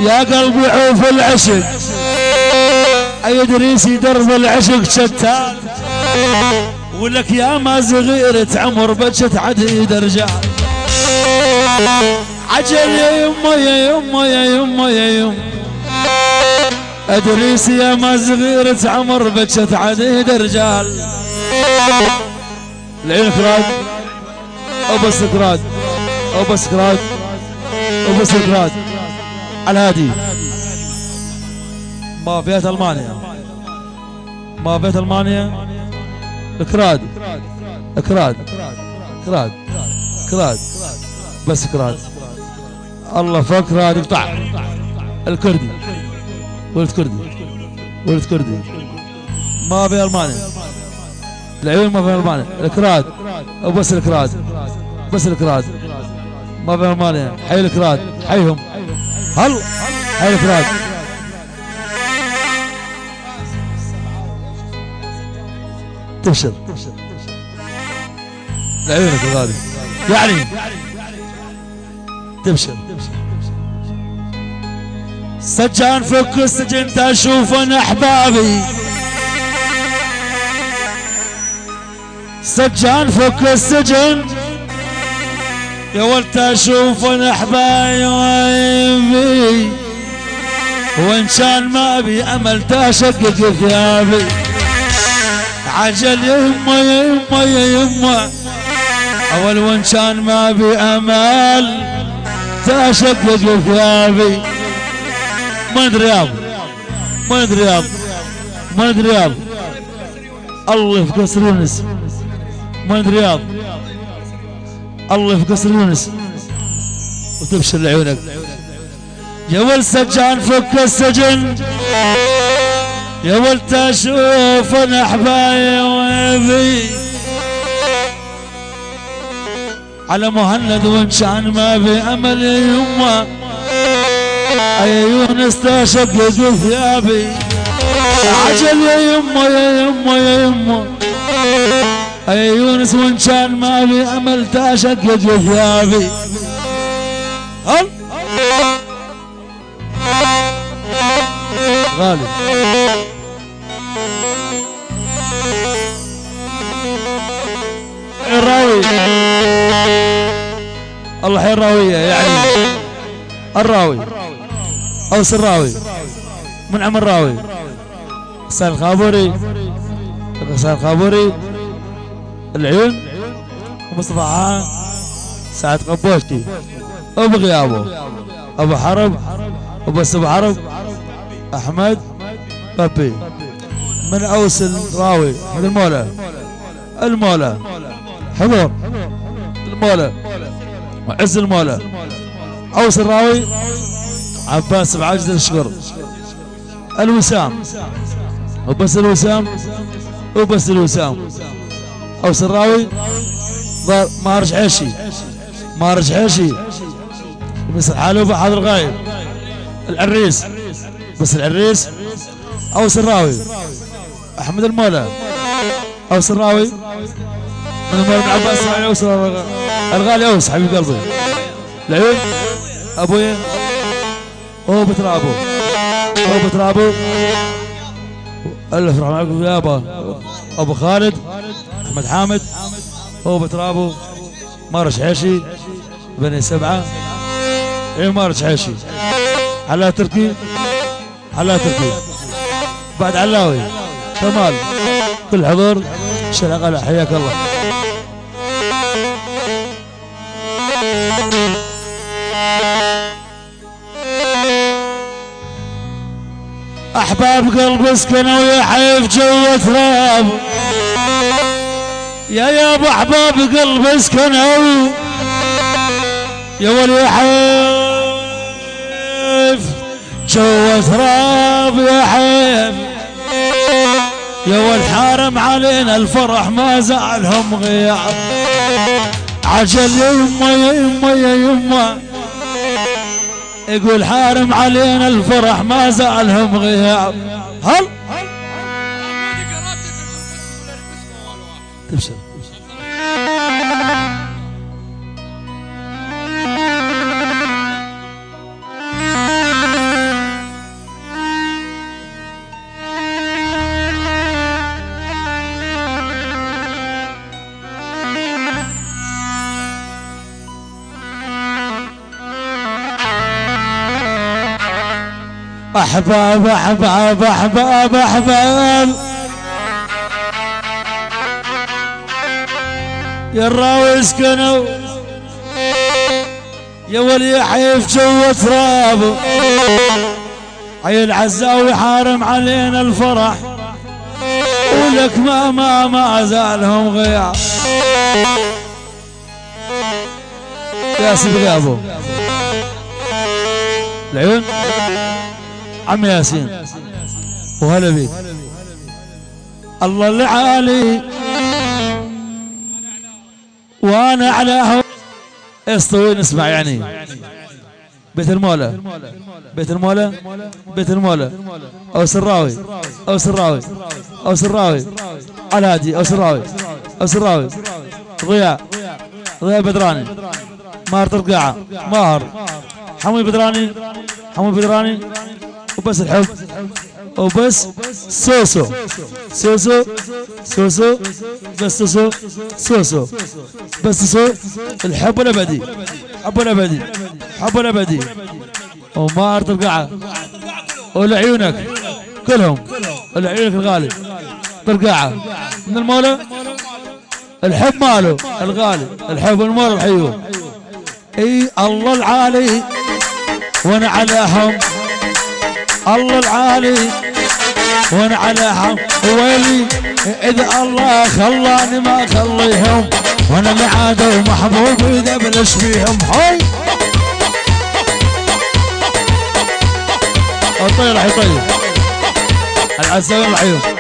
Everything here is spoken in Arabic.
يا قلبي عوف العشق اي دريسي درب العشق شتان ولك يا ما صغيرة عمر بجت عديد رجال عجل يا يما يا يما يا يما يا يما ادريس يا ما صغيرة عمر بجت عديد رجال العين كراد او بس كراد او بس كراد او بس كراد على هادي ما فيها المانيا ما فيها المانيا كراد كراد كراد كراد بس كراد الله فكر هذا يقطع الكردي ولد كردي ولد كردي ما في المانيا العيون ما في المانيا الكراد وبس الكراد بس الكراد ما في المانيا حي الكراد حيهم هل حي الكراد تبشر لعيونك الغالي يعني تبشر سجان فك السجن تشوف انا احبابي سجان فك السجن يا ولد اشوف انا احبابي وان كان ما بي امل تشقق ثيابي عجل يا يما يا يما يا يما اول وان كان ما بي امل تشقق ثيابي ما ادري يابا ما ادري يابا ما ادري يابا الله في قصر يونس ما ادري يابا الله في قصر يونس وتبشر لعيونك يا ولد سجان فك السجن يا ولد اشوف انا احبايبي على مهند وان كان ما في امل يا يما يا يونس تشقق ثيابي عجل يا يما يا يما يا يما يا يونس وان كان ما في امل تشقق ثيابي هل غالي الراوي الله حي الراوية يعني الراوي اوس الراوي منعم الراوي حسين الخابوري حسين الخابوري العيون مصطفى عام سعد قبوشتي ابو غيابه ابو حرب وبس ابو حرب احمد بابي من اوس الراوي احمد المولى المولى حضور المولى وعز المولى اوس الراوي عباس بعجز الشكر الوسام وبس الوسام وبس الوسام اوس الراوي مارج عيشي مارج عيشي مثل حاله بحاضر غايب العريس بس العريس اوس الراوي احمد المولى اوس الراوي من المولى بن عباس اوس الغالي اوس حبيب قلبي العيون ابويا هو بترابو هو بترابو الف رحمه الله يابا ابو خالد احمد حامد هو بترابو مارش حيشي بني سبعه ايه مارش حيشي على تركي على تركي بعد علاوي كمال كل حضور شرق حياك الله احباب قلبي سكنوا يحيف جوة ثراب يا ابو احباب قلبي سكنوا يا ولي يحيف جوة ثراب يحيف يا والحارم علينا الفرح ما زعلهم غياب عجل يا يما يا يما يا يما يقول حارم علينا الفرح ما زعلهم غياب هل تبشر احباب احباب احباب احباب يا الراوي سكنوا يا ولي حيف جوا ترابه عيل عزاوي حارم علينا الفرح ولك ما زالهم غياب يا سيدي غيابه العيون عم ياسين وهلا بيك الله العالي وانا على استوي نسمع يعني بيت المولى بيت المولى بيت المولى او سراوي او سراوي او سراوي على هادي او سراوي او سراوي ضياء بدراني ماهر ترقاعه ماهر حموي بدراني حموي بدراني وبس الحب وبس سوسو سوسو سوسو بس سوسو سوسو بس سوسو الحب الابدي حب الابدي حب الابدي وما ترقعه ولعيونك كلهم لعيونك الغالي ترقعه من المولى الحب ماله الغالي الحب المولى الحيوه اي الله العالي وانا عليهم الله العالي وانا عليهم ويلي اذا الله خلاني ما خليهم وانا اللي عادوا محبوب اذا بلش فيهم هاي الطير راح يطير العساوي العيون